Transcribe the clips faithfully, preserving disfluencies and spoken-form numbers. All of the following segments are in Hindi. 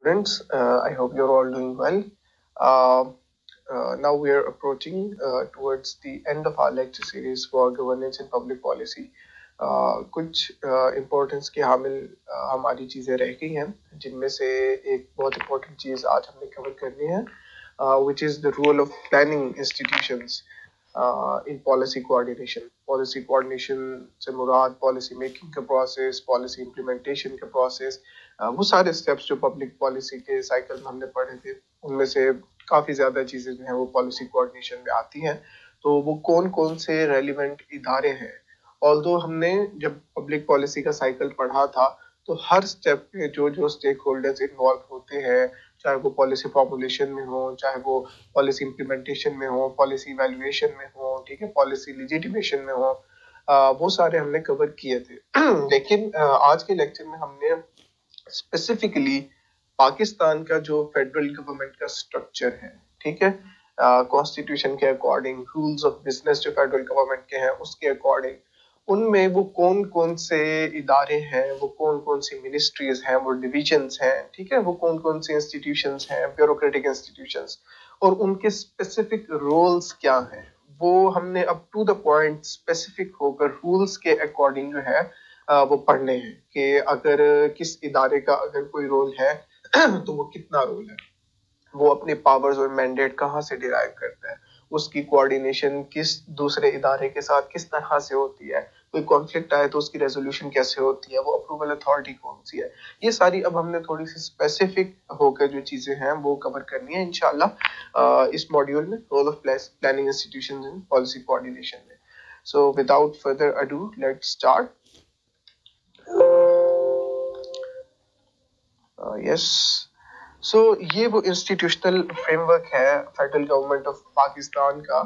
Students, uh, I hope you're all doing well. Uh, uh, Now we are approaching uh, towards the end of our lecture series for governance and public policy. Uh, कुछ इम्पोर्टेंस के हामिल uh, हमारी चीज़ें रह गई हैं जिनमें से एक बहुत इम्पोर्टेंट चीज़ आज हमने कवर करनी है, uh, which is the role of planning institutions uh, in policy coordination. Policy coordination से मुराद policy making का process, policy implementation का process, uh, वो सारे steps जो public policy के cycle में हमने पढ़े थे उनमें से काफ़ी ज़्यादा चीज़ें जो हैं वो policy coordination में आती हैं। तो वो कौन कौन से relevant इदारे हैं, ऑल्दो हमने जब पब्लिक पॉलिसी का साइकिल पढ़ा था तो हर स्टेप पे जो जो स्टेक होल्डर्स इन्वॉल्व होते हैं, चाहे वो पॉलिसी फॉर्मुलेशन में हो, चाहे वो पॉलिसी इम्प्लीमेंटेशन में हो, पॉलिसी इवैल्यूएशन में हो, ठीक है, पॉलिसी लिजिटिमेशन में हो, आ, वो सारे हमने कवर किए थे। लेकिन आ, आज के लेक्चर में हमने स्पेसिफिकली पाकिस्तान का जो फेडरल गवर्नमेंट का स्ट्रक्चर है, ठीक है, कॉन्स्टिट्यूशन के अकॉर्डिंग, रूल्स ऑफ बिजनेस जो फेडरल गवर्नमेंट के हैं उसके अकॉर्डिंग, उनमें वो कौन कौन से इदारे हैं, वो कौन कौन सी मिनिस्ट्रीज हैं, वो डिविजन्स हैं, ठीक है, वो कौन कौन से इंस्टीट्यूशंस हैं, ब्यूरोक्रेटिक इंस्टीट्यूशंस, और उनके स्पेसिफिक रोल्स क्या हैं, वो हमने अब टू द पॉइंट स्पेसिफिक होकर रूल्स के अकॉर्डिंग जो है अ, वो पढ़ने हैं कि अगर किस इदारे का अगर कोई रोल है तो वो कितना रोल है, वो अपने पावर्स और मैंडेट कहाँ से डिराइव करता है, उसकी कोऑर्डिनेशन किस दूसरे इदारे के साथ किस तरह से होती है, कोई कॉन्फ्लिक्ट आए तो उसकी रेजोल्यूशन कैसे होती है, वो अप्रूवल अथॉरिटी कौन सी है, ये सारी अब हमने थोड़ी सी स्पेसिफिक होकर जो चीजें हैं वो कवर करनी है इंशाल्लाह इस मॉड्यूल में, role of planning institutions in policy coordination में। So without further ado let's start. Yes, so ये वो इंस्टीट्यूशनल फ्रेमवर्क है फेडरल गवर्नमेंट ऑफ पाकिस्तान का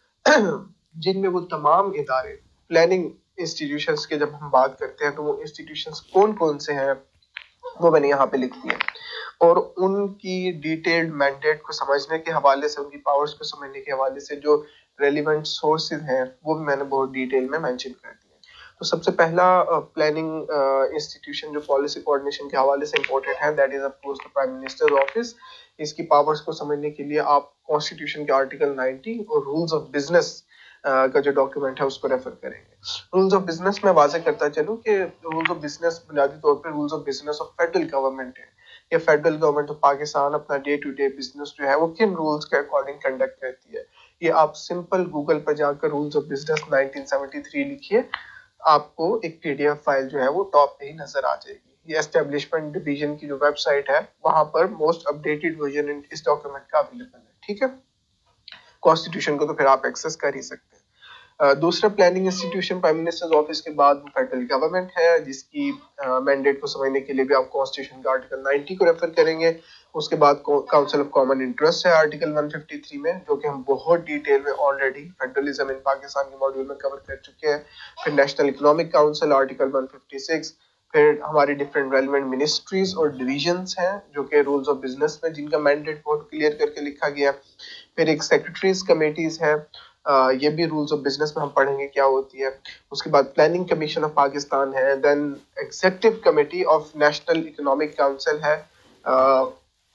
जिनमें वो तमाम इदारे, प्लानिंग इंस्टीट्यूशंस के जब हम बात करते हैं तो वो इंस्टीट्यूशंस कौन कौन से हैं वो मैंने यहाँ पे लिख दिया, और उनकी डिटेल्ड मैंडेट को समझने के हवाले से, उनकी पावर्स को समझने के हवाले से जो रेलिवेंट सोर्सेज हैं वो भी मैंने बहुत डिटेल में मेंशन कर दिया। तो सबसे पहला प्लानिंग इंस्टीट्यूशन जो पॉलिसी कोऑर्डिनेशन के हवाले से इंपॉर्टेंट है, that is of course the prime minister office. इसकी पावर्स को समझने के लिए आप कॉन्स्टिट्यूशन के आर्टिकल नाइंटी और रूल्स ऑफ बिजनेस का जो डॉक्यूमेंट है उसको रेफर करेंगे। रूल्स ऑफ बिजनेस में वाजे करता चलूं कि रूल्स ऑफ बिजनेस बुनियादी तौर पर rules of business of federal government है। ये फेडरल गवर्नमेंट ऑफ पाकिस्तान अपना डे टू डे बिजनेस जो है वो किन रूल्स के अकॉर्डिंग कंडक्ट करती है। ये आप सिंपल गूगल पर जाकर rules of business nineteen seventy three लिखिए, आपको एक पीडीएफ फाइल जो है वो टॉप पे ही नजर आ जाएगी। ये एस्टेब्लिशमेंट डिवीजन की जो वेबसाइट है वहां पर मोस्ट अपडेटेड वर्जन इस डॉक्यूमेंट का अवेलेबल है, ठीक है। कॉन्स्टिट्यूशन को तो फिर आप एक्सेस कर ही सकते हैं। Uh, दूसरा planning institution prime minister's office के बाद वो फेडरल गवर्नमेंट है, जिसकी मैंडेट uh, को समझने के लिए भी आप कॉन्स्टिट्यूशन का आर्टिकल नाइंटी को रेफर करेंगे। उसके बाद काउंसिल ऑफ कॉमन इंटरेस्ट है आर्टिकल वन फिफ्टी थ्री में, जो कि हम बहुत डिटेल में ऑलरेडी फेडरलिज्म इन पाकिस्तान के मॉड्यूल में कवर कर चुके हैं। फिर national economic council article one fifty six, फिर हमारी डिफरेंट रेलिवेंट मिनिस्ट्रीज और डिविजन्स हैं जो कि रूल्स ऑफ बिजनेस में जिनका मैंडेट बहुत क्लियर करके लिखा गया। फिर एक सेक्रेटरीज कमेटीज है, Uh, ये भी रूल्स ऑफ बिजनेस में हम पढ़ेंगे क्या होती है। उसके बाद प्लानिंग कमीशन ऑफ पाकिस्तान है, then executive committee of national economic council है, uh,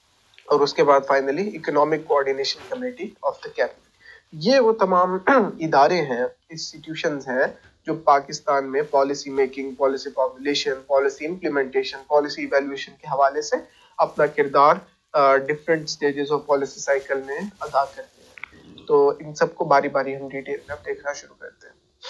और उसके बाद finally economic coordination committee of the cabinet. ये वो तमाम इदारे हैं, इंस्टीट्यूशंस हैं जो पाकिस्तान में policy making, policy formulation, policy implementation, policy evaluation के हवाले से अपना किरदार different stages of policy cycle में अदा करते हैं। तो इन सबको बारी बारी हम डिटेल में देखना शुरू करते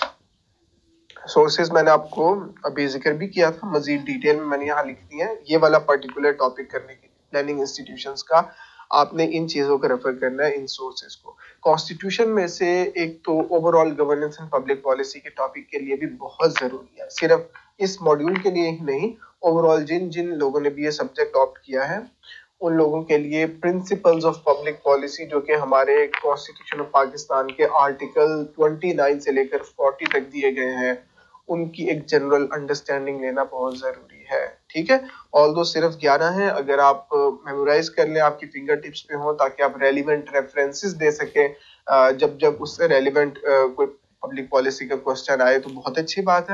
हैं। सोर्सेज मैंने आपको अभी जिक्र भी किया था, मजीद डिटेल में मैंने यहाँ लिख दी है। ये वाला पर्टिकुलर टॉपिक करने के लिए प्लानिंग इंस्टीट्यूशंस का आपने इन चीजों को रेफर करना है, इन सोर्सेज को। कॉन्स्टिट्यूशन में से एक तो overall governance and public policy के टॉपिक के लिए भी बहुत जरूरी है, सिर्फ इस मॉड्यूल के लिए ही नहीं, ओवरऑल जिन जिन लोगों ने भी ये सब्जेक्ट ऑप्ट किया है उन लोगों के लिए प्रिंसिपल्स ऑफ पब्लिक पॉलिसी, जो कि हमारे कॉन्स्टिट्यूशन ऑफ पाकिस्तान के आर्टिकल उनतीस से लेकर चालीस तक दिए गए हैं, उनकी एक जनरल अंडरस्टैंडिंग लेना बहुत जरूरी है, ठीक है। ऑल्दो सिर्फ ग्यारह है, अगर आप मेमोराइज कर लें, आपकी फिंगर टिप्स पे हो, ताकि आप रेलिवेंट रेफरेंसेस दे सकें जब जब उससे रेलिवेंट कोई पब्लिक पॉलिसी का क्वेश्चन आए तो बहुत अच्छी बात है।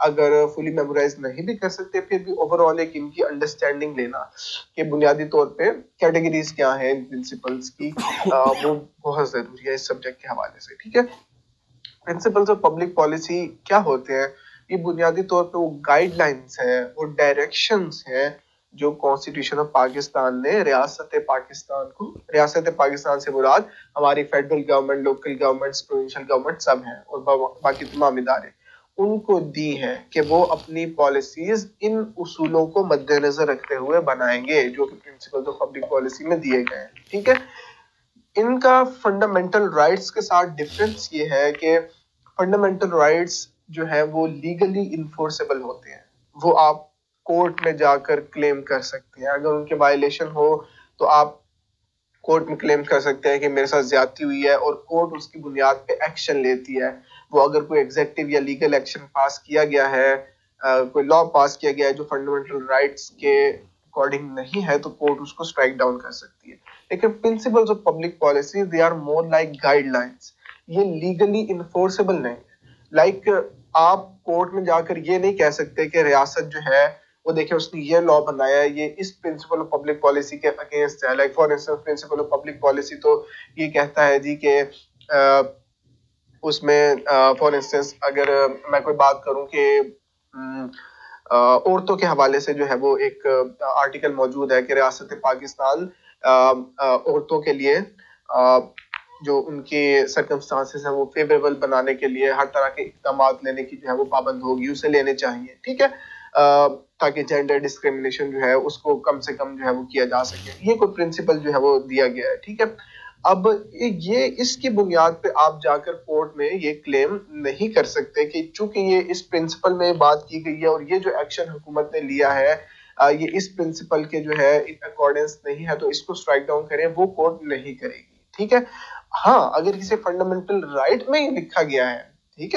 अगर फुली मेमोराइज नहीं भी कर सकते फिर भी ओवरऑल एक इनकी अंडरस्टैंडिंग लेना कि बुनियादी तौर पे कैटेगरीज क्या है इन प्रिंसिपल्स की, आ, वो बहुत जरूरी है इस सब्जेक्ट के हवाले से। ठीक है, प्रिंसिपल्स ऑफ पब्लिक पॉलिसी क्या होते हैं? ये बुनियादी तौर पे वो गाइडलाइंस है, वो डायरेक्शंस हैं जो कॉन्स्टिट्यूशन ऑफ पाकिस्तान ने रियासत पाकिस्तान को, रियासत पाकिस्तान से मुराद हमारी federal government, local governments, provincial government सब हैं और बाकी तमाम इदारे, उनको दी है कि वो अपनी पॉलिसीज इन उसूलों को मद्देनजर रखते हुए बनाएंगे जो कि प्रिंसिपल्स ऑफ पब्लिक पॉलिसी में दिए गए हैं। ठीक है, इनका फंडामेंटल राइट्स के साथ डिफरेंस ये है कि फंडामेंटल राइट्स जो है वो लीगली इन्फोर्सेबल होते हैं, वो आप कोर्ट में जाकर क्लेम कर सकते हैं। अगर उनके वायलेशन हो तो आप कोर्ट में क्लेम कर सकते हैं कि मेरे साथ ज्यादती हुई है और कोर्ट उसकी बुनियाद पे एक्शन लेती है। वो अगर कोई एग्जेक्टिव या लीगल एक्शन पास किया गया है, कोई लॉ पास किया गया है जो फंडामेंटल राइट्स के अकॉर्डिंग नहीं है, तो कोर्ट उसको स्ट्राइक डाउन कर सकती है। लेकिन principles of public policy they are more like guidelines, ये लीगली इन्फोर्सेबल नहीं है। लाइक like, आप कोर्ट में जाकर ये नहीं कह सकते कि रियासत जो है वो देखिए उसने ये लॉ बनाया है, ये इस प्रिंसिपल ऑफ पब्लिक पॉलिसी के अगेंस्ट है। Like for instance principle of public policy तो ये कहता है जी कि उसमें फॉर इंस्टेंस अगर मैं कोई बात करूं कि औरतों के हवाले से जो है वो एक आर्टिकल मौजूद है कि रियासत पाकिस्तान औरतों के लिए आ, जो उनके सर्कमस्टांसेस हैं वो फेवरेबल बनाने के लिए हर तरह के इक़दाम लेने की जो है वो पाबंद होगी, उसे लेने चाहिए। ठीक है, आ, ताकि जेंडर डिस्क्रिमिनेशन जो है उसको कम से कम जो है वो किया जा सके। ये कोई प्रिंसिपल जो है वो दिया गया है। ठीक है, अब ये इसकी बुनियाद पे आप जाकर कोर्ट में ये क्लेम नहीं कर सकते कि चूंकि ये इस प्रिंसिपल में बात की गई है और ये जो एक्शन हुकूमत ने लिया है ये इस प्रिंसिपल के जो है इन अकॉर्डेंस नहीं है, तो इसको स्ट्राइक डाउन करें, वो कोर्ट नहीं करेगी। ठीक है, हाँ अगर किसी फंडामेंटल राइट में ही लिखा गया है, ठीक है,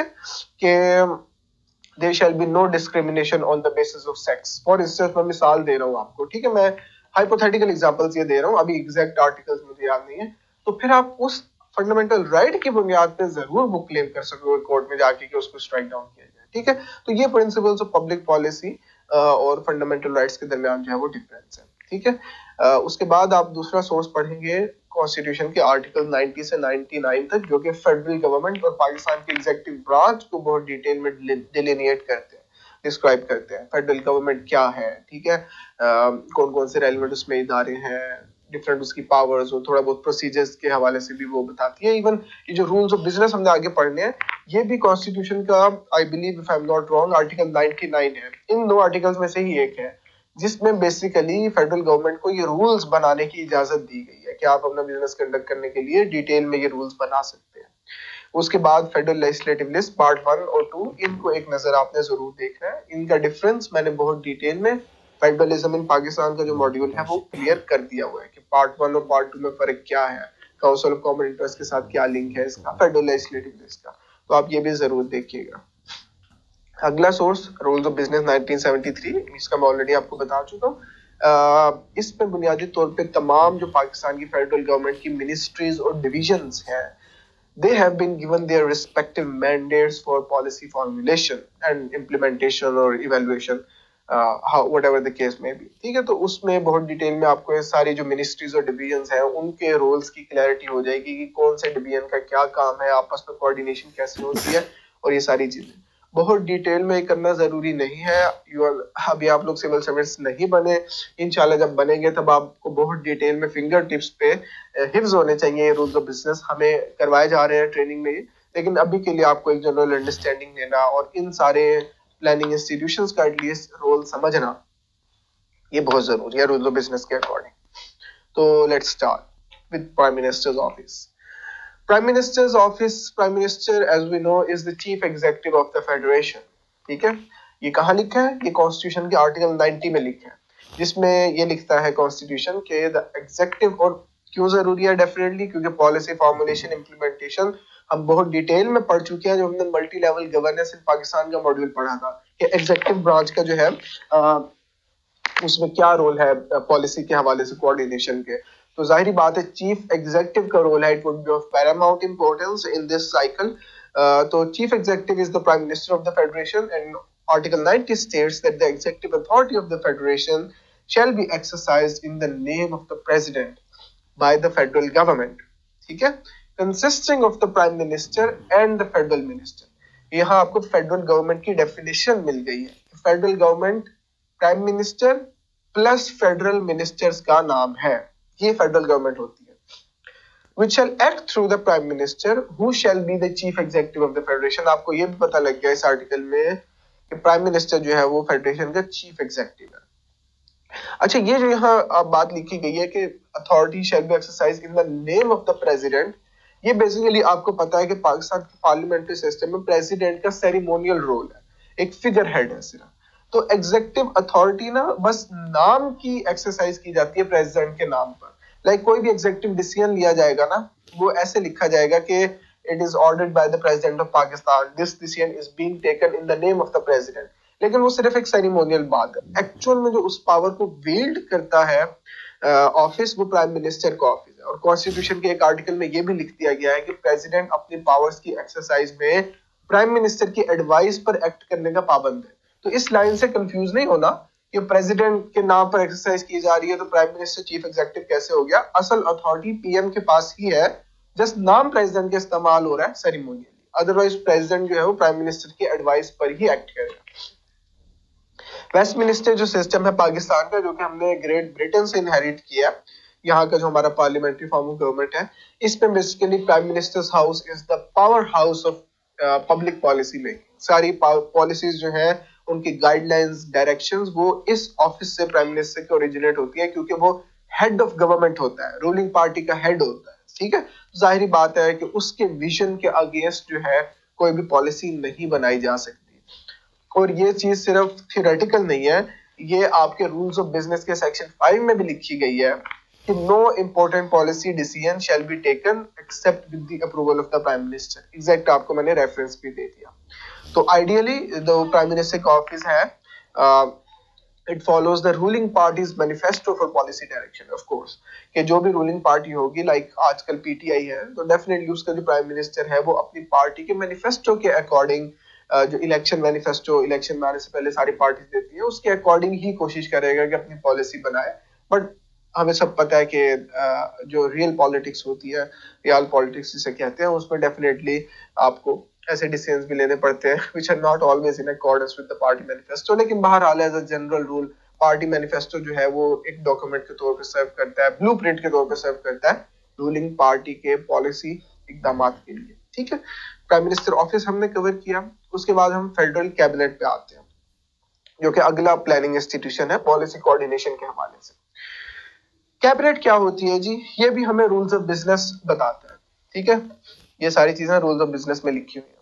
कि there shall be no discrimination on the basis of sex, for instance मैं मिसाल दे रहा हूँ आपको, ठीक है, मैं हाइपोथेटिकल एग्जांपल्स ये दे रहा हूँ, अभी एग्जैक्ट आर्टिकल्स मुझे याद नहीं है, तो फिर आप उस फंडामेंटल राइट की बुनियाद पे जरूर वो क्लेम कर सकोगे कोर्ट में जाके कि उसको स्ट्राइक डाउन किया जाए। ठीक है, तो ये प्रिंसिपल्स ऑफ पब्लिक पॉलिसी और फंडामेंटल राइट्स के दरमियान जो है वो डिफरेंस है। ठीक है, उसके बाद आप दूसरा सोर्स पढ़ेंगे कॉन्स्टिट्यूशन के आर्टिकल नब्बे से निन्यानवे तक, जो कि फेडरल गवर्नमेंट और पाकिस्तान के एग्जीक्यूटिव ब्रांच को बहुत डिटेल में डिलिनिएट करते हैं, डिस्क्राइब करते हैं फेडरल गवर्नमेंट क्या है। ठीक है, कौन कौन से रेलिवेंट उसमें इदारे हैं, डिफरेंट उसकी पावर्स और थोड़ा बहुत प्रोसीजर्स के हवाले से भी वो बताती है। इवन ये जो रूल्स ऑफ बिजनेस हमने आगे पढ़ने हैं, ये भी कॉन्स्टिट्यूशन का I believe if I am not wrong article निन्यानवे है। इन दो आर्टिकल्स में से ही एक है जिसमें बेसिकली फेडरल गवर्नमेंट को ये रूल्स बनाने की इजाजत दी गई है कि आप अपना बिजनेस कंडक्ट करने के लिए डिटेल में ये रूल्स बना सकते हैं। उसके बाद federal legislative list part one और टू, इनको एक नजर आपने जरूर देखना है। इनका डिफरेंस मैंने बहुत डिटेल में फेडरलिज्म इन पाकिस्तान का जो मॉड्यूल है वो क्लियर कर दिया हुआ है कि पार्ट वन और पार्ट टू में फर्क क्या है, काउंसिल ऑफ कॉमन इंटरेस्ट के साथ क्या लिंक है इसका, फेडरल लेजिस्लेटिव लिस्ट का, तो आप ये भी जरूर देखिएगा। अगला source rules of business nineteen seventy three, इसका मैं ऑलरेडी आपको बता चुका हूँ। इसमें बुनियादी तौर पे तमाम जो पाकिस्तान की फेडरल गवर्नमेंट की मिनिस्ट्रीज और डिविजन्स हैं, they have been given their respective mandates for policy formulation and implementation or evaluation, uh, how whatever the case may be। ठीक है, तो उसमें बहुत डिटेल में आपको ये सारी जो मिनिस्ट्रीज और डिवीजन्स हैं उनके रोल्स की क्लैरिटी हो जाएगी कि कौन से डिवीजन का क्या काम है, आपस में कोऑर्डिनेशन कैसे होती है और ये सारी चीजें बहुत डिटेल में करना जरूरी नहीं है। यू अभी आप लोग सिविल सर्विस नहीं बने, इंशाल्लाह जब बनेंगे तब आपको बहुत डिटेल में फिंगर टिप्स पे हिफ्ज होने चाहिए रूल्स ऑफ बिजनेस, हमें करवाए जा रहे हैं ट्रेनिंग में, लेकिन अभी के लिए आपको एक जनरल अंडरस्टैंडिंग लेना और इन सारे प्लानिंग इंस्टीट्यूशंस का एटलीस्ट रोल समझना ये बहुत जरूरी है रूल्स ऑफ बिजनेस के अकॉर्डिंग। तो let's start with prime minister's office. Prime Minister's office, Prime Minister as we know is the chief executive of the federation। ठीक है, ये कहाँ लिखा है? ये कॉन्स्टिट्यूशन के आर्टिकल नब्बे में लिखा है, जिसमें ये लिखता है कॉन्स्टिट्यूशन के द एग्जीक्यूटिव, और क्यों जरूरी है? डेफिनेटली क्योंकि पॉलिसी फॉर्मुलेशन इम्प्लीमेंटेशन हम बहुत डिटेल में पढ़ चुके हैं, जो हमने multi level governance in Pakistan का मॉड्यूल पढ़ा था कि एग्जीक्यूटिव ब्रांच का जो है आ, उसमें क्या रोल है पॉलिसी के हवाले से कोऑर्डिनेशन के। तो जाहिर बात है चीफ एग्जीक्यूटिव का रोल है, it would be of paramount importance in this cycle. तो chief executive is the prime minister of the federation and Article ninety states that the executive authority of the federation shall be exercised in the name of the president by the federal government. ठीक है, consisting of the prime minister and the federal minister. यहाँ आपको फेडरल गवर्नमेंट की डेफिनेशन मिल गई है. Federal government prime minister plus federal ministers का नाम है, ये फेडरल गवर्नमेंट होती है. which shall act through the prime minister who shall be the chief executive of the federation. आपको ये भी पता लग गया इस आर्टिकल में कि प्राइम मिनिस्टर जो है वो फेडरेशन का चीफ एग्जीक्यूटिव है. अच्छा, ये जो यहाँ आप बात लिखी गई है कि authority shall be exercise in the name of the president, ये बेसिकली आपको पता है कि पाकिस्तान के पार्लियामेंट्री सिस्टम में प्रेसिडेंट का सेरेमोनियल रोल है, एक फिगर हेड है सिर्फ. तो एग्जीक्यूटिव अथॉरिटी ना बस नाम की एक्सरसाइज की जाती है प्रेसिडेंट के नाम पर. लाइक like, कोई भी एग्जीक्यूटिव डिसीजन लिया जाएगा ना, वो ऐसे लिखा जाएगा कि it is ordered by the president of Pakistan, this decision is being taken in the name of the president. लेकिन वो सिर्फ एक सेरेमोनियल बात है. एक्चुअल में जो उस पावर को wield करता है ऑफिस uh, वो प्राइम मिनिस्टर का ऑफिस है. और कॉन्स्टिट्यूशन के एक आर्टिकल में ये भी लिख दिया गया है कि प्रेसिडेंट अपनी पावर्स की एक्सरसाइज में प्राइम मिनिस्टर की एडवाइस पर एक्ट करने का पाबंद है. तो इस लाइन से कंफ्यूज नहीं होना कि प्रेसिडेंट के नाम पर एक्सरसाइज की जा रही है तो प्राइम मिनिस्टर चीफ एग्जीक्यूटिव कैसे हो गया. असल अथॉरिटी पीएम के पास ही है, जस्ट नाम प्रेसिडेंट के इस्तेमाल हो रहा है सेरेमोनियली. अदरवाइज प्रेसिडेंट जो है वो प्राइम मिनिस्टर की एडवाइस पर ही एक्ट करेगा. वेस्टमिनिस्टर जो सिस्टम है पाकिस्तान का, जो कि हमने ग्रेट ब्रिटेन से इनहेरिट किया, यहाँ का जो हमारा पार्लियामेंट्री फॉर्म ऑफ गवर्नमेंट है, इसमें basically prime minister's house is the power house of public policy making. सारी पॉलिसीज जो है उनकी गाइडलाइंस, डायरेक्शंस वो इस ऑफिस से प्राइम मिनिस्टर के ओरिजिनेट होती है, क्योंकि वो हेड ऑफ गवर्नमेंट होता है, रूलिंग पार्टी का हेड होता है. ठीक है, जाहिर बात है कि उसके विजन के अगेंस्ट जो है कोई भी पॉलिसी नहीं बनाई जा सकती. और ये चीज सिर्फ थियोरेटिकल नहीं है, ये आपके रूल्स ऑफ बिजनेस के सेक्शन फाइव में भी लिखी गई है कि no important policy decision shall be taken except with the approval of the prime minister. Exact आपको मैंने रेफरेंस भी दे दिया. तो आइडियली जो प्राइम मिनिस्टर का ऑफिस है, it follows the ruling party's manifesto for policy direction. Of course कि जो भी रूलिंग पार्टी होगी, लाइक like आजकल पीटीआई है, तो डेफिनेटली उसका जो प्राइम मिनिस्टर है वो अपनी पार्टी के मैनिफेस्टो के अकॉर्डिंग, जो इलेक्शन मैनिफेस्टो इलेक्शन में आने से पहले सारी पार्टीज देती है, उसके अकॉर्डिंग ही कोशिश करेगा कि अपनी पॉलिसी बनाए. बट हमें सब पता है कि जो रियल पॉलिटिक्स होती है, रियल पॉलिटिक्स जिसे कहते हैं, उसमें डेफिनेटली आपको ऐसे डिसीजंस भी लेने पड़ते हैं which are not always in accordance with the party manifesto. लेकिन बहरहाल as a general rule party manifesto जो है वो एक डॉक्यूमेंट के तौर पर सर्व करता है, ब्लूप्रिंट के तौर पर सर्व करता है रूलिंग पार्टी के पॉलिसी इकदामात के लिए. ठीक है, प्राइम मिनिस्टर ऑफिस हमने कवर किया. उसके बाद हम फेडरल कैबिनेट पे आते हैं, जो कि अगला प्लानिंग इंस्टीट्यूशन है पॉलिसी कोऑर्डिनेशन के हवाले से. कैबिनेट क्या होती है जी, ये भी हमें रूल्स ऑफ बिजनेस बताता है. ठीक है, ये सारी चीजें रूल्स ऑफ बिजनेस में लिखी हुई है.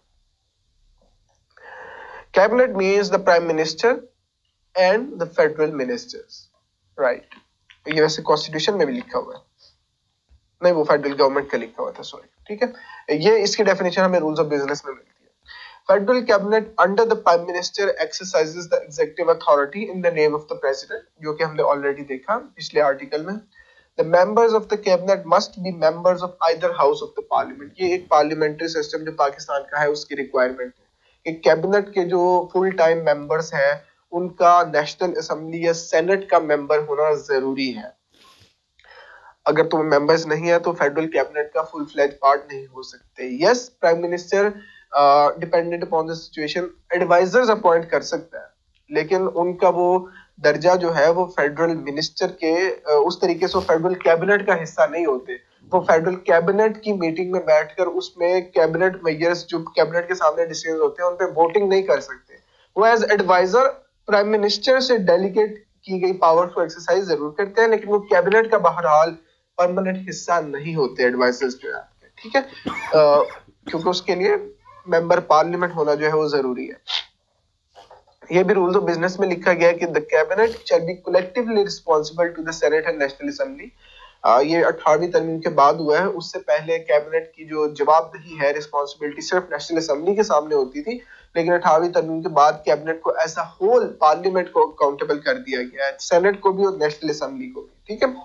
Cabinet means the prime minister and the federal ministers, right. ये वैसे कॉन्स्टिट्यूशन में भी लिखा हुआ है, नहीं वो फेडरल गवर्नमेंट का लिखा हुआ था, सॉरी. ठीक है, ये इसकी डेफिनेशन हमें रूल्स ऑफ बिजनेस में मिलती है. Federal cabinet under the prime minister exercises the executive authority in the name of the president, जो कि हमने ऑलरेडी देखा पिछले आर्टिकल में. The members of the cabinet must be members of either house of the parliament. ये एक पार्लियामेंट्री सिस्टम जो पाकिस्तान का है उसकी रिक्वायरमेंट है कि कैबिनेट के जो फुल टाइम मेंबर्स हैं उनका नेशनल असेंबली या सेनेट का मेंबर होना जरूरी है. अगर तुम मेंबर्स नहीं है तो फेडरल कैबिनेट का फुल फ्लेज पार्ट नहीं हो सकते. Yes, prime minister dependent upon the situation advisers appoint कर सकता है, लेकिन उनका वो दर्जा जो है वो फेडरल मिनिस्टर के उस तरीके से फेडरल कैबिनेट का हिस्सा नहीं होते. वो फेडरल कैबिनेट की मीटिंग में बैठकर उसमें कैबिनेट मेयर्स जो कैबिनेट के सामने डिसीजन होते हैं उन पे वोटिंग नहीं कर सकते. वो एज एडवाइजर प्राइम मिनिस्टर से डेलीगेट की गई पावर को एक्सरसाइज जरूर करते हैं, लेकिन वो कैबिनेट का बहरहाल परमानेंट हिस्सा नहीं होते एडवाइजर्स जो है. ठीक है, क्योंकि उसके लिए मेंबर पार्लियामेंट होना जो है वो जरूरी है. ये भी रूल्स ऑफ बिजनेस में लिखा गया है कि the cabinet shall be collectively responsible to the senate and national assembly. ये अठारहवीं तरमीम के बाद हुआ है, उससे पहले कैबिनेट की जो जवाबदेही है, रिस्पांसिबिलिटी सिर्फ नेशनल असेंबली के सामने होती थी, लेकिन अठारहवीं तरमीम के बाद कैबिनेट को एज अ होल पार्लियामेंट को अकाउंटेबल कर दिया गया है, सेनेट को भी और नेशनल असेंबली को भी. ठीक है,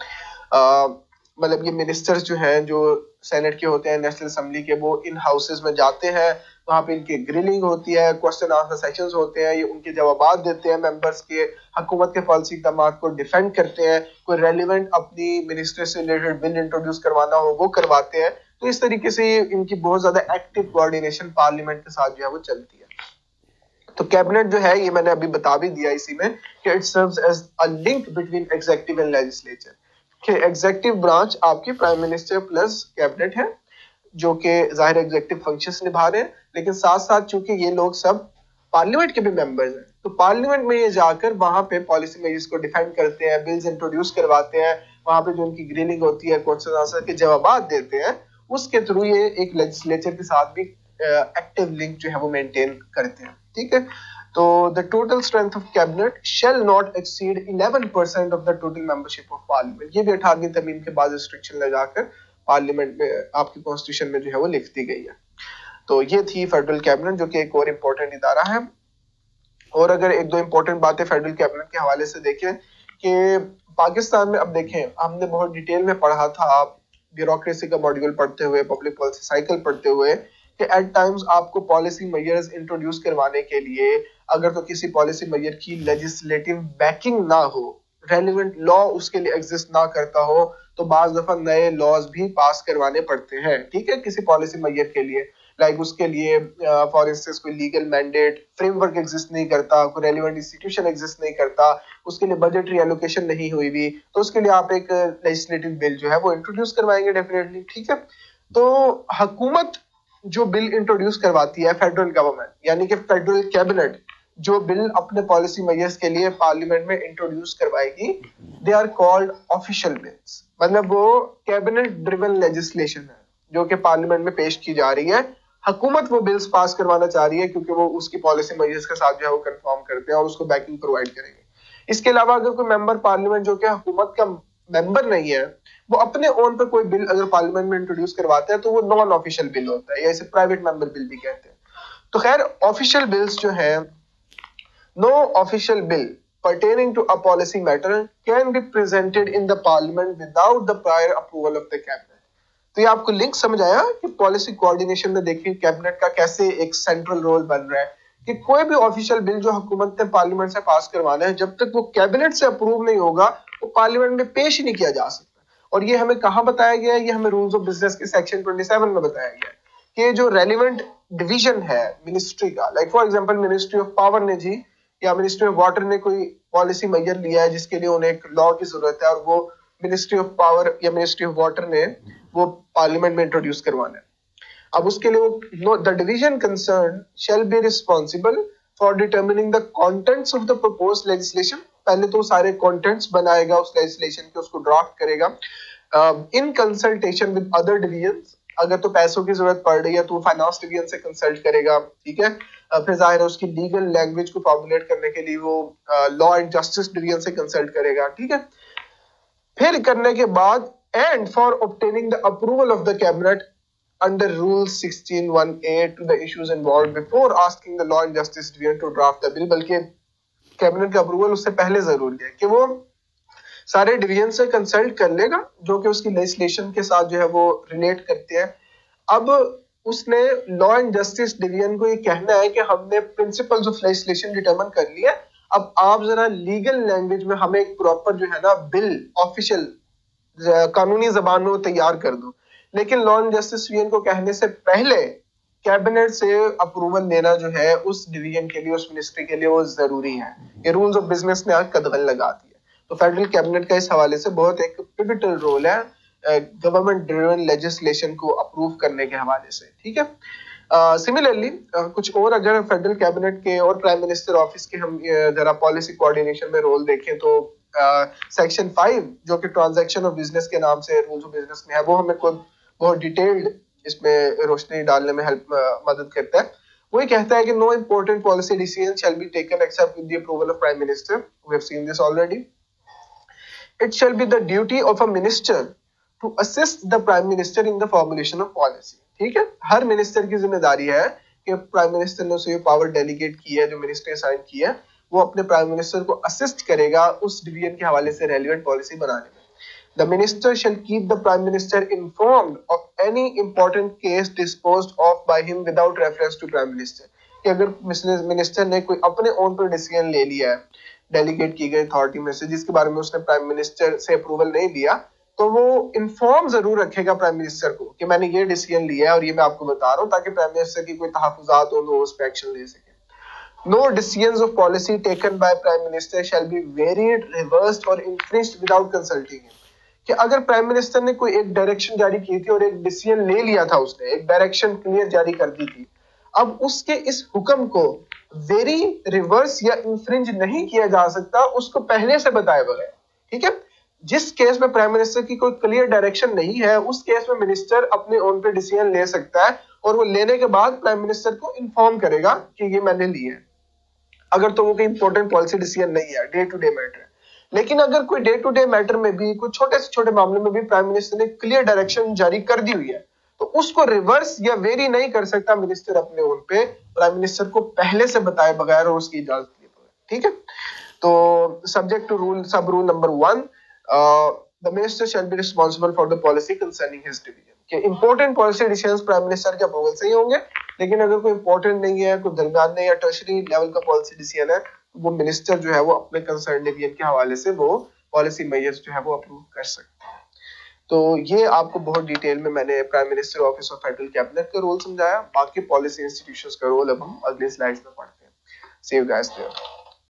मतलब ये मिनिस्टर्स जो हैं जो सेनेट के होते हैं, नेशनल असेंबली के, वो इन हाउसेस में जाते हैं, वहां पे इनकी ग्रिलिंग होती है, क्वेश्चन आंसर सेशंस होते हैं, ये उनके जवाब देते हैं मेंबर्स के, हुकूमत के पॉलिसी इक़दाम को डिफेंड करते हैं, कोई रेलिवेंट अपनी मिनिस्ट्री से रिलेटेड बिल इंट्रोड्यूस करवाना हो वो करवाते हैं। तो इस तरीके से इनकी बहुत ज्यादा एक्टिव कोऑर्डिनेशन पार्लियामेंट के साथ जो है वो चलती है। तो कैबिनेट जो है ये मैंने अभी बता भी दिया इसी में कि it serves as a link between executive and legislature, कि एग्जीक्यूटिव ब्रांच आपकी प्राइम मिनिस्टर प्लस कैबिनेट है जो कि जाहिर एग्जीक्यूटिव फंक्शंस निभा रहे हैं, लेकिन साथ साथ चूंकि ये लोग सब पार्लियामेंट के भी मेंबर्स हैं, तो पार्लियामेंट में ये जाकर वहां पे पॉलिसी मेजर्स को डिफेंड करते हैं, बिल्स इंट्रोड्यूस करवाते हैं, वहां पे जो उनकी ग्रिलिंग होती है, क्वेश्चन आंसर के जवाब देते हैं, उसके थ्रू ये एक लेजिस्लेचर के साथ भी एक्टिव लिंक जो है वो मेंटेन करते हैं। ठीक है, तो the total strength of cabinet shall not exceed eleven percent of the total membership of parliament. ये भी अठारहवीं तरमीम के बाद रिस्ट्रिक्शन लगाकर पार्लियामेंट में आपकी कॉन्स्टिट्यूशन में जो है वो लिख दी गई है। तो ये थी फेडरल कैबिनेट जो कि एक और इम्पोर्टेंट इदारा है। और अगर एक दो इम्पोर्टेंट बातें फेडरल कैबिनेट के हवाले से देखें कि पाकिस्तान में, अब देखें हमने बहुत डिटेल में पढ़ा था ब्यूरोक्रेसी का मॉड्यूल पढ़ते हुए, पब्लिक पॉलिसी साइकिल पढ़ते हुए, कि एट टाइम्स आपको पॉलिसी मेजर्स इंट्रोड्यूस करवाने के लिए अगर तो किसी पॉलिसी मेजर की लेजिस्लेटिव बैकिंग ना हो, रेलिवेंट लॉ उसके लिए एग्जिस्ट ना करता हो, तो बाज दफा नए लॉज भी पास करवाने पड़ते हैं। ठीक है, किसी पॉलिसी मेजर के लिए, लाइक उसके लिए फॉर इंस्टेंस कोई लीगल मैंडेट फ्रेमवर्क एग्जिस्ट नहीं करता, कोई रेलिवेंट इंस्टीट्यूशन एग्जिस्ट नहीं करता, उसके लिए बजटरी एलोकेशन नहीं हुई भी, तो उसके लिए आप एक लेजिस्लेटिव बिल जो है वो इंट्रोड्यूस करवाएंगे डेफिनेटली। ठीक है, तो हुकूमत जो बिल इंट्रोड्यूस करवाती है, फेडरल गवर्नमेंट यानी कि फेडरल कैबिनेट जो बिल अपने पॉलिसी मेजर्स के लिए पार्लियामेंट में इंट्रोड्यूस करवाएगी, they are called official bills. मतलब वो कैबिनेट ड्रिवन लेजिस्लेशन है जो कि पार्लियामेंट में पेश की जा रही है। हुकूमत वो बिल्स पास करवाना चाह रही है क्योंकि वो उसकी पॉलिसी मेजर्स के साथ जो है वो कंफर्म करते हैं और उसको बैकिंग प्रोवाइड करेंगे। इसके अलावा अगर कोई मेंबर पार्लियामेंट जो कि हुकूमत का मेंबर नहीं है, वो अपने ओन पर कोई बिल अगर पार्लियामेंट में इंट्रोड्यूस करवाते हैं तो वो नॉन ऑफिशियल बिल होता है, या इसे प्राइवेट मेंबर बिल भी कहते हैं। तो खैर, ऑफिशियल बिल्स जो है, no official bill pertaining to a policy matter can be presented in the parliament without the prior approval of the cabinet। तो ये आपको लिंक समझ आया कि पॉलिसी कोऑर्डिनेशन में देखिए कैबिनेट का कैसे एक सेंट्रल रोल बन रहा है कि कोई भी ऑफिशियल बिल जो हुकूमत ने पार्लियामेंट से पास करवाना है, जब तक वो कैबिनेट से अप्रूव नहीं होगा वो पार्लियामेंट में पेश ही नहीं किया जा सकता। और ये हमें कहाँ बताया गया है? ये हमें रूल्स ऑफ बिजनेस के सेक्शन सत्ताईस में बताया गया है कि जो रेलिवेंट डिवीजन है मिनिस्ट्री का, like for example ministry of power ने जी या मिनिस्ट्री ऑफ वाटर ने कोई पॉलिसी मेजर लिया है जिसके लिए उन्हें एक लॉ की जरूरत है, और वो मिनिस्ट्री ऑफ पावर या मिनिस्ट्री ऑफ वाटर ने वो पार्लियामेंट में इंट्रोड्यूस करवाना है। अब उसके लिए वो the division concern shall be responsible for determining the contents of the proposed legislation. पहले तो सारे कंटेंट्स बनाएगा उस लेजिस्लेशन के, उसको ड्राफ्ट करेगा in consultation with other divisions. अगर तो पैसों की जरूरत पड़ रही है तो वो फाइनेंस डिवीजन से कंसल्ट करेगा। ठीक है, फिर जाहिर है उसकी लीगल लैंग्वेज को फॉर्मुलेट करने के लिए वो लॉ एंड जस्टिस डिवीजन से कंसल्ट करेगा। ठीक है, फिर करने के बाद and for obtaining the approval of the cabinet under rule sixteen one A to the issues involved before asking the law and justice division to draft the bill. बल्कि कैबिनेट का अप्रूवल उससे पहले जरूरी है कि वो सारे डिवीजन से कंसल्ट कर लेगा जो कि उसकी लेजिस्लेशन के साथ जो है वो रिलेट करते हैं। अब उसने लॉ एंड जस्टिस डिवीजन को ये कहना है कि हमने प्रिंसिपल्स ऑफ लेजिस्लेशन डिटरमिन कर लिया, अब आप जरा लीगल लैंग्वेज में हमें एक प्रॉपर जो है ना बिल ऑफिशियल कानूनी जबान में तैयार कर दो। लेकिन लॉ एंड जस्टिस डिवीजन को कहने से पहले कैबिनेट से अप्रूवल लेना जो है उस डिवीजन के लिए, उस मिनिस्ट्री के लिए वो जरूरी है। ये रूल्स ऑफ बिजनेस ने आज कदगन लगा दी है। तो फेडरल कैबिनेट का इस हवाले से बहुत एक पिवटल रोल है गवर्नमेंट ड्रिवन लेजिस्लेशन को अप्रूव करने के हवाले से। ठीक है, सिमिलरली uh, uh, कुछ और अगर फेडरल कैबिनेट के और प्राइम मिनिस्टर ऑफिस के हम uh, जरा पॉलिसी कोऑर्डिनेशन में रोल देखें तो सेक्शन uh, फाइव जो कि ट्रांजैक्शन ऑफ बिजनेस के नाम से रूल्स ऑफ बिजनेस में है, वो हमें खुद बहुत डिटेल्ड इसमें रोशनी डालने में हेल्प uh, मदद करता है। वो ये कहता है कि no important policy decision shall be taken except with the approval of prime minister. We have seen this already. It shall be the duty of a minister to assist the prime minister in the formulation of policy। ठीक है, हर मिनिस्टर की जिम्मेदारी है कि प्राइम मिनिस्टर ने उसे पावर डेलीगेट की है, जो मिनिस्ट्री असाइन की है, वो अपने प्राइम मिनिस्टर को असिस्ट करेगा उस डिवीजन के हवाले से रेलिवेंट पॉलिसी बनाने में। The minister shall keep the prime minister informed of any important case disposed of by him without reference to prime minister. कि अगर मिनिस्टर ने कोई अपने ओन पर डिसीजन ले लिया है डेलीगेट की गई अथॉरिटी में से जिसके बारे में उसने प्राइम मिनिस्टर से अप्रूवल नहीं लिया, तो वो इन्फॉर्म जरूर रखेगा प्राइम मिनिस्टर को कि मैंने ये डिसीजन लिया है और ये मैं आपको बता रहा हूँ, ताकि प्राइम मिनिस्टर की कोई तहफुजात हो तो उस पर एक्शन ले सके. No decisions of policy taken by prime minister shall be varied, reversed or infringed without consulting him. कि अगर प्राइम मिनिस्टर ने कोई एक डायरेक्शन जारी की थी और एक डिसीजन ले लिया था, उसने एक डायरेक्शन क्लियर जारी कर दी थी, अब उसके इस हुक्म को वेरी, रिवर्स या इंफ्रिंज नहीं किया जा सकता उसको पहले से बताए बगैर. ठीक है, जिस केस में प्राइम मिनिस्टर की कोई क्लियर डायरेक्शन नहीं है उस केस में मिनिस्टर अपने ओन पे डिसीजन ले सकता है और वो लेने के बाद प्राइम मिनिस्टर को इन्फॉर्म करेगा कि ये मैंने लिया है, अगर तो वो कोई इंपॉर्टेंट पॉलिसी डिसीजन नहीं है, डे टू डे मैटर है. लेकिन अगर कोई डे टू डे मैटर में भी कुछ छोटे से छोटे मामले में भी प्राइम मिनिस्टर ने क्लियर डायरेक्शन जारी कर दी हुई है तो उसको रिवर्स या वेरी नहीं कर सकता मिनिस्टर अपने ओन पे, प्राइम मिनिस्टर को पहले से बताए बगैर और उसकी इजाजत लिए बगैर. ठीक है, तो सब्जेक्ट टू रूल, सब rule number one, the minister shall be responsible for the policy concerning his division. कि important policy decisions prime minister के अप्रूवल से ही होंगे, लेकिन अगर कोई इंपॉर्टेंट नहीं है, कोई दरमियाने या टर्शरी लेवल का पॉलिसी डिसीजन है, वो मिनिस्टर जो है वो अपने कंसर्न डिवीजन के हवाले से वो पॉलिसी मेजर्स जो है वो अप्रूव कर सकते हैं. तो ये आपको बहुत डिटेल में मैंने prime minister office of federal cabinet का रोल समझाया. बाकी पॉलिसी इंस्टीट्यूशंस का रोल अब हम अगले स्लाइड्स में पढ़ते हैं. See you guys there.